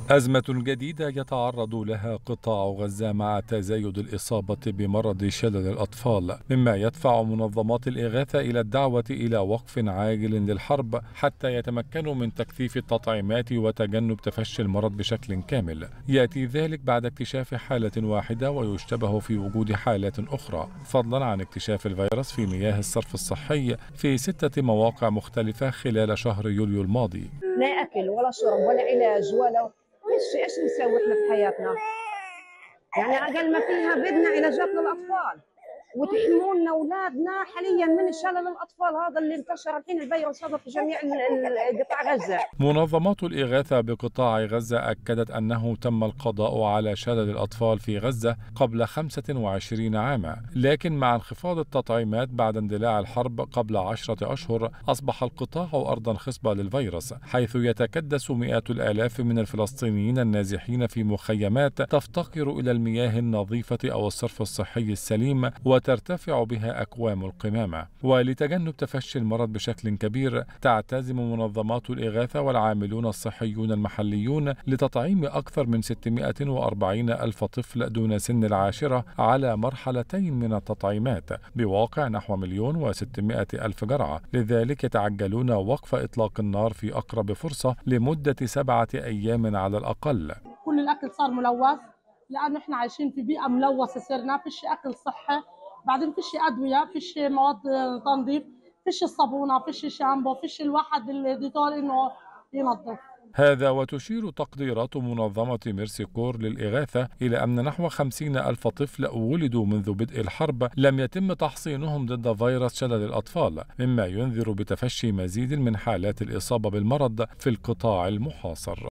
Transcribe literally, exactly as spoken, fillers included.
أزمة جديدة يتعرض لها قطاع غزة مع تزايد الإصابة بمرض شلل الأطفال، مما يدفع منظمات الإغاثة إلى الدعوة إلى وقف عاجل للحرب حتى يتمكنوا من تكثيف التطعيمات وتجنب تفشي المرض بشكل كامل. يأتي ذلك بعد اكتشاف حالة واحدة ويشتبه في وجود حالات أخرى، فضلا عن اكتشاف الفيروس في مياه الصرف الصحي في ستة مواقع مختلفة خلال شهر يوليو الماضي. لا أكل ولا شرب ولا علاج ولا ايش ايش نسوي احنا في حياتنا؟ يعني اقل ما فيها بدنا علاجات للاطفال وتحموا لنا اولادنا حاليا من شلل الاطفال هذا اللي انتشر الحين الفيروس هذا في جميع قطاع غزه. منظمات الإغاثة بقطاع غزة أكدت أنه تم القضاء على شلل الأطفال في غزة قبل خمسة وعشرين عاما، لكن مع انخفاض التطعيمات بعد اندلاع الحرب قبل عشرة أشهر أصبح القطاع أرضا خصبة للفيروس، حيث يتكدس مئات الآلاف من الفلسطينيين النازحين في مخيمات تفتقر إلى المياه النظيفة أو الصرف الصحي السليم وترتفع بها أكوام القمامة. ولتجنب تفشي المرض بشكل كبير تعتزم منظمات الإغاثة والعاملون الصحيون المحليون لتطعيم أكثر من ستمائة وأربعين ألف طفل دون سن العاشرة على مرحلتين من التطعيمات بواقع نحو مليون وستمائة ألف جرعة، لذلك يتعجلون وقف إطلاق النار في أقرب فرصة لمدة سبعة أيام على الأقل. كل الأكل صار ملوث لأنه إحنا عايشين في بيئة ملوثة، صرنا فيش أكل صحي، بعدين فيش أدوية، فيش مواد تنظيف، فيش الصابونة، فيش شامبو، فيش الواحد اللي ديتول إنه ينظف. هذا وتشير تقديرات منظمة ميرسي كور للإغاثة إلى أن نحو خمسين ألف طفل ولدوا منذ بدء الحرب لم يتم تحصينهم ضد فيروس شلل الأطفال، مما ينذر بتفشي مزيد من حالات الإصابة بالمرض في القطاع المحاصر.